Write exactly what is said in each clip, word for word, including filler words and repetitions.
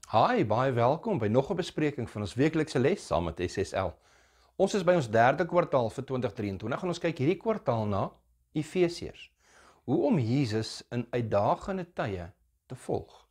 Hi, baie welkom by nog 'n bespreking van ons weeklikse les saam met S S L. Ons is by ons derde kwartaal vir twintig drieëntwintig en ons kyk hierdie kwartaal na Efesiërs. Hoe om Jesus in uitdagende tye te volg.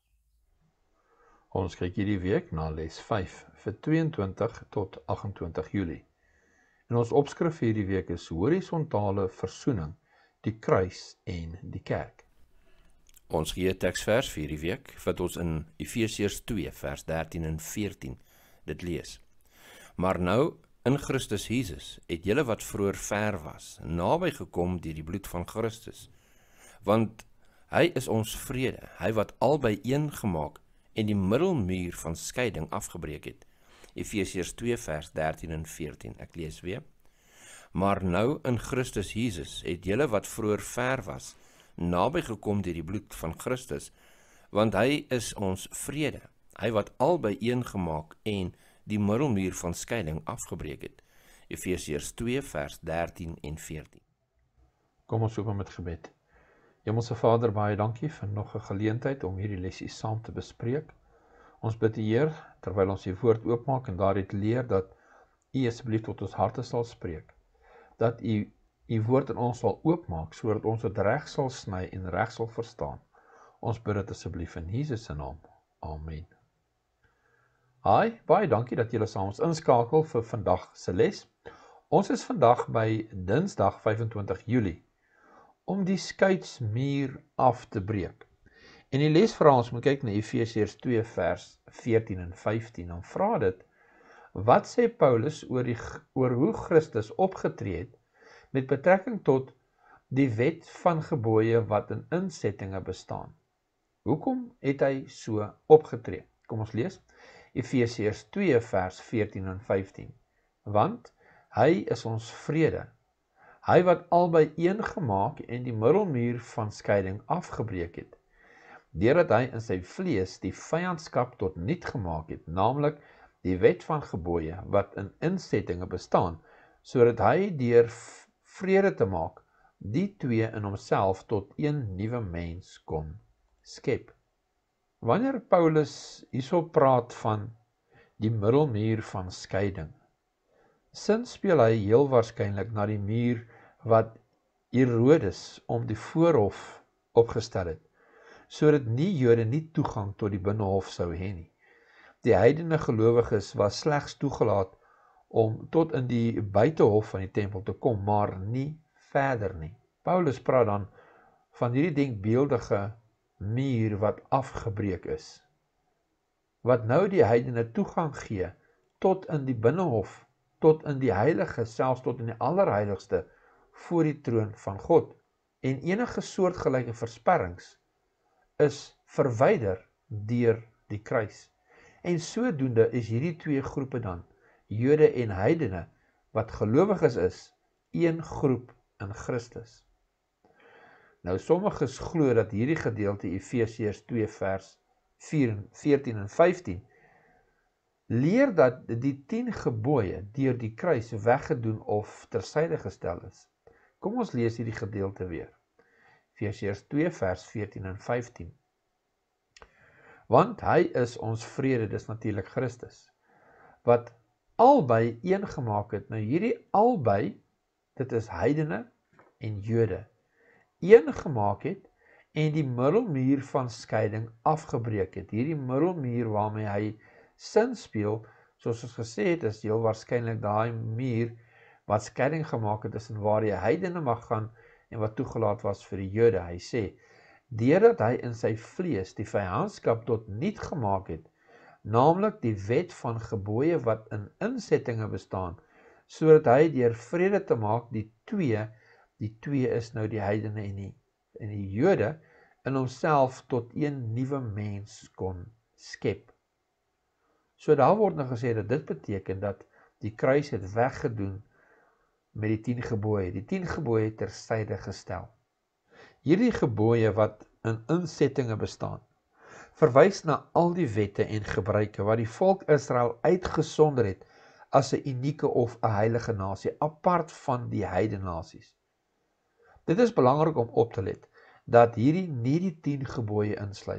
Ons kyk hierdie week na les vyf vir tweeëntwintig tot agt-en-twintig Julie. En ons opskrif hierdie week is horisontale versoening, die kruis en die kerk. Ons gee teksvers vir hierdie week wat ons in Efesiërs twee vers dertien en veertien dit lees. Maar nou in Christus Jesus het julle wat vroeër ver was, naby gekom deur die bloed van Christus. Want hy is ons vrede, hy wat albei een gemaak en die middelmuur van skeiding afgebreek het. Efesiërs twee vers dertien en veertien. Ek lees weer. Maar nou in Christus Jesus het julle wat vroeër ver was, naby gekom deur die bloed van Christus, want hy is ons vrede, hy wat albei een gemaak en die middelmuur van skeiding afgebreek het. Efesiërs twee vers dertien en veertien. Kom ons open met gebed. Hemelse Vader, baie dankie vir nog 'n geleentheid om hierdie lesie saam te bespreek. Ons bid U Heer, terwyl ons U woord oopmaak en daaruit leer, dat U asseblief tot ons harte sal spreek. Dat U U woord in ons sal oopmaak, sodat ons dit reg sal sny en reg sal verstaan. Ons bid dit asseblief in Jesus se naam. Amen. Hi, baie dankie dat julle saam ons inskakel vir vandag se les. Ons is vandag by Dinsdag vyf-en-twintig Julie, om die skeidsmuur af te breek. En die les vra ons moet kyk na Efesiërs twee vers veertien en vyftien, dan vra dit, wat sê Paulus oor, die, oor hoe Christus opgetree het met betrekking tot die wet van gebooie wat in insettinge bestaan? Hoekom het hy so opgetree? Kom ons lees, Efesiërs twee vers veertien en vyftien. Want hy is ons vrede, hy wat albei een gemaak en die middelmuur van skeiding afgebreek het, deurdat hy in sy vlees die vyandskap tot niet gemaak het, naamlik die wet van gebooie wat in insettinge bestaan, sodat hy deur vrede te maak, die twee in homself tot een nuwe mens kon skep. Wanneer Paulus hierso praat van die middelmuur van skeiding, sin speel hy heel waarskynlik na die muur wat Herodes om die voorhof opgestel het, sodat nie Jode nie toegang tot die binnehof sou hê nie. Die heidene gelowiges was slegs toegelaat om tot in die buitehof van die tempel te kom, maar nie verder nie. Paulus praat dan van hierdie denkbeeldige muur wat afgebreek is, wat nou die heidene toegang gee tot in die binnehof, tot in die heilige, selfs tot in die allerheiligste, voor die troon van God. En enige soortgelyke versperrings is verwyder deur die kruis. En sodoende is hierdie twee groepe dan, Jode en heidene, wat gelowiges is, een groep in Christus. Nou sommiges glo dat hierdie gedeelte Efesiërs twee vers veertien en vyftien leer dat die tien gebooie deur die kruis weggedoen of tersyde gestel is. Kom ons lees hierdie gedeelte weer. Efesiërs twee vers veertien en vyftien. Want hy is ons vrede, dis natuurlik Christus, wat albei een gemaak het. Nou hierdie albei, dit is heidene en Jode, een gemaak het en die middelmuur van skeiding afgebreek het. Hierdie middelmuur waarmee hy sin speel, soos ons gesê het, is heel waarskynlik daai muur wat skeiding gemaak het tussen waar die heidene mag gaan en wat toegelaat was vir die Jode. Hy sê, deurdat hy in sy vlees die vyandskap tot niet gemaak het, naamlik die wet van gebooie wat in insettinge bestaan, sodat hy deur vrede te maak die twee, die twee is nou die heidene en die, en die Jode, in homself tot een nuwe mens kon skep. So daar word nou gesê dat dit beteken dat die kruis het weggedoen met die tien gebooie, die tien gebooie tersyde gestel. Hierdie gebooie wat in insettinge bestaan, verwys na al die wette en gebruike wat die volk Israel uitgesonder het as 'n unieke of 'n heilige nasie, apart van die heidene nasies. Dit is belangrik om op te let, dat hierdie nie die tien gebooie insluit nie.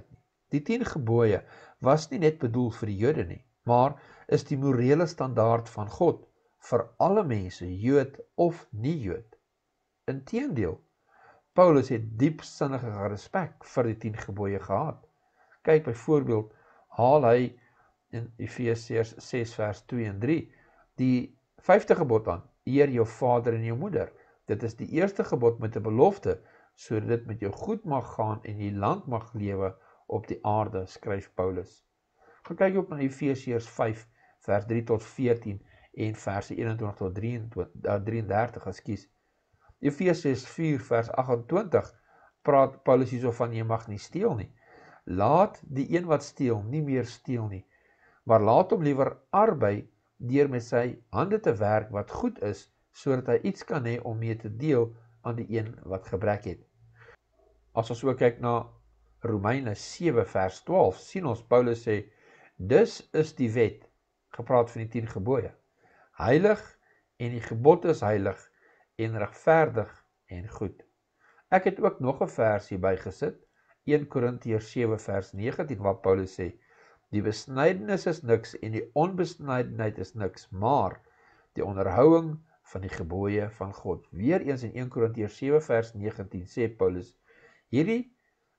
Die tien gebooie was nie net bedoel vir die Jode nie, maar is die morele standaard van God vir alle mense, Jood of nie Jood. Inteendeel, Paulus het diepsinnige respek vir die tien gebooie gehad. Kyk byvoorbeeld, haal hy in Efesiërs ses vers twee en drie die vyfde gebod aan, eer jou vader en jou moeder. Dit is die eerste gebod met 'n belofte, sodat dit met jou goed mag gaan en jy lang mag lewe op die aarde, skryf Paulus. Gaan kyk ook na Efesiërs vyf vers drie tot veertien en verse eenentwintig tot drieëndertig, ekskuus. Efesiërs vier vers agt en twintig praat Paulus hierso van jy mag nie steel nie. Laat die een wat steel nie meer steel nie, maar laat hom liewer arbei deur met sy hande te werk wat goed is, sodat hy iets kan hê om mee te deel aan die een wat gebrek het. As ons ook kyk na Romeine sewe vers twaalf, sien ons Paulus sê, dus is die wet, gepraat van die tien gebooie, heilig en die gebod is heilig en regverdig en goed. Ek het ook nog 'n vers hierby gesit, eerste Korintiërs sewe vers negentien, waar Paulus sê, die besnydenis is niks en die onbesnydenheid is niks, maar die onderhouding van die gebooie van God. Weereens in eerste Korintiërs sewe vers negentien sê Paulus, hierdie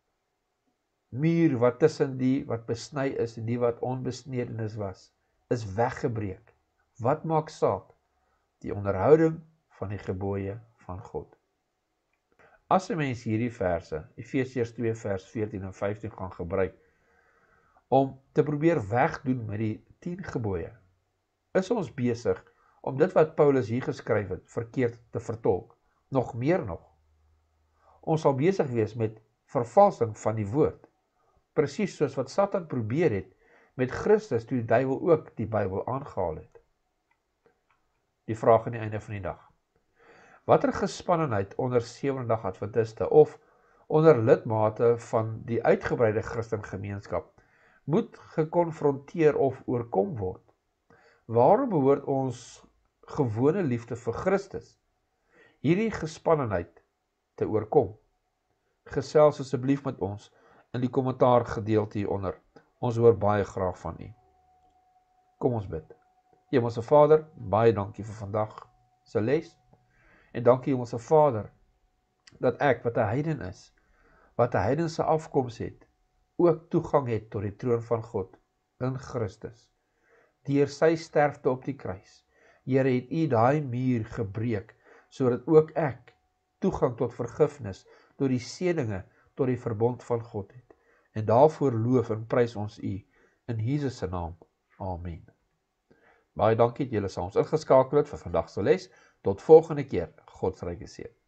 muur wat tussen die wat besny is en die wat onbesnedenis was, is weggebreek. Wat maak saak? Die onderhouding van die gebooie van God. As 'n mens hierdie verse, Efesiërs twee vers veertien en vyftien gaan gebruik, om te probeer wegdoen met die tien gebooie, is ons besig om dit wat Paulus hier geskryf het, verkeerd te vertolk. Nog meer nog. Ons sal besig wees met vervalsing van die woord, presies soos wat Satan probeer het met Christus, toe die duiwel ook die Bybel aangehaal het. Die vraag aan die einde van die dag. Watter gespannenheid onder Sewende-dag Adventiste of onder lidmate van die uitgebreide Christengemeenskap moet gekonfronteer of oorkom word? Waarom behoort ons gewone liefde vir Christus hierdie gespannenheid te oorkom? Gesels asseblief met ons in die kommentaar gedeelte hieronder. Ons hoor baie graag van u. Kom ons bid. Hemelse Vader, baie dankie vir vandag se les. En dankie Hemelse Vader, dat ek wat 'n heiden is, wat 'n heidense afkoms het, ook toegang het tot die troon van God in Christus. Deur sy sterfte op die kruis. Here, het u daai muur gebreek, sodat ook ek toegang tot vergifnis, tot die seëninge, tot die verbond van God het. En daarvoor loof en prys ons u, in Jesus se naam. Amen. Baie dankie dat julle saam ons ingeskakel het vir vandag se les. Tot volgende keer. God se ryke seën.